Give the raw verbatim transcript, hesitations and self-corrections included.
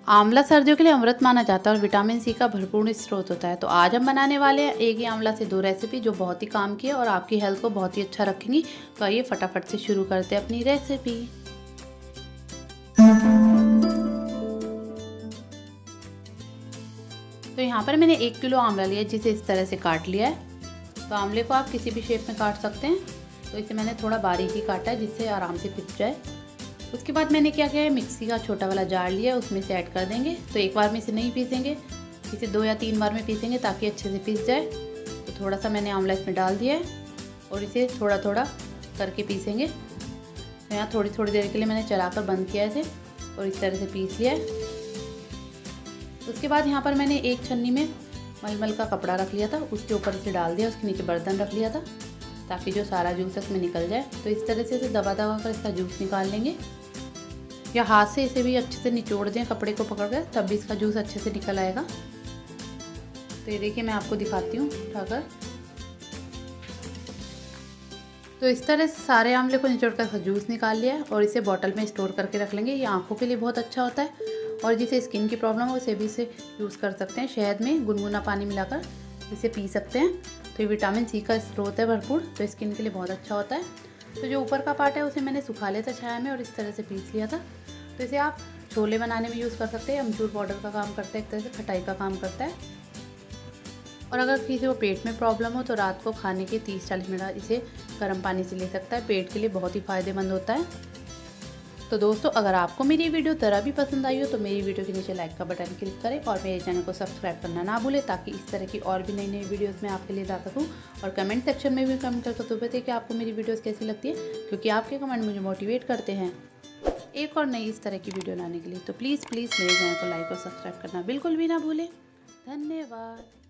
आंवला सर्दियों के लिए अमृत माना जाता है और विटामिन सी का भरपूर स्रोत होता है। तो आज हम बनाने वाले हैं एक ही आंवला से दो रेसिपी जो बहुत ही काम की है और आपकी हेल्थ को बहुत ही अच्छा रखेंगी। तो आइए फटाफट से शुरू करते हैं अपनी रेसिपी। तो यहाँ पर मैंने एक किलो आंवला लिया जिसे इस तरह से काट लिया है। तो आंवले को आप किसी भी शेप में काट सकते हैं। तो इसे मैंने थोड़ा बारीक ही काटा है जिससे आराम से पिस जाए। उसके बाद मैंने क्या किया है, मिक्सी का छोटा वाला जार लिया है, उसमें से ऐड कर देंगे। तो एक बार में इसे नहीं पीसेंगे, इसे दो या तीन बार में पीसेंगे ताकि अच्छे से पीस जाए। तो थोड़ा सा मैंने आंवला इसमें डाल दिया है और इसे थोड़ा थोड़ा करके पीसेंगे। तो यहाँ थोड़ी थोड़ी देर के लिए मैंने चलाकर बंद किया इसे और इस तरह से पीस लिया है। उसके बाद यहाँ पर मैंने एक छन्नी में मलमल का कपड़ा रख लिया था, उसके ऊपर इसे डाल दिया, उसके नीचे बर्तन रख लिया था ताकि जो सारा जूस इसमें निकल जाए। तो इस तरह से इसे दबा दबा कर इसका जूस निकाल लेंगे, या हाथ से इसे भी अच्छे से निचोड़ दें कपड़े को पकड़कर, तब भी इसका जूस अच्छे से निकल आएगा। तो ये देखिए मैं आपको दिखाती हूँ उठाकर। तो इस तरह से सारे आंवले को निचोड़ कर इसका जूस निकाल लिया है और इसे बॉटल में स्टोर करके रख लेंगे। ये आँखों के लिए बहुत अच्छा होता है और जिसे स्किन की प्रॉब्लम हो उसे भी इसे यूज़ कर सकते हैं। शहद में गुनगुना पानी मिलाकर इसे पी सकते हैं। तो ये विटामिन सी का स्रोत है भरपूर, तो स्किन के लिए बहुत अच्छा होता है। तो जो ऊपर का पार्ट है उसे मैंने सुखा लिया था छाया में और इस तरह से पीस लिया था। तो इसे आप छोले बनाने में यूज़ कर सकते हैं। अमचूर पाउडर का काम करता है, एक तरह से खटाई का काम करता है। और अगर किसी को पेट में प्रॉब्लम हो तो रात को खाने के तीस चालीस मिनट इसे गर्म पानी से ले सकता है। पेट के लिए बहुत ही फ़ायदेमंद होता है। तो दोस्तों, अगर आपको मेरी वीडियो ज़रा भी पसंद आई हो तो मेरी वीडियो के नीचे लाइक का बटन क्लिक करें और मेरे चैनल को सब्सक्राइब करना ना भूलें ताकि इस तरह की और भी नई नई वीडियोस मैं आपके लिए ला सकूं। और कमेंट सेक्शन में भी कमेंट करके तो बताइए कि आपको मेरी वीडियोस कैसी लगती है, क्योंकि आपके कमेंट मुझे मोटिवेट करते हैं एक और नई इस तरह की वीडियो लाने के लिए। तो प्लीज़ प्लीज़ मेरे चैनल को लाइक और सब्सक्राइब करना बिल्कुल भी ना भूलें। धन्यवाद।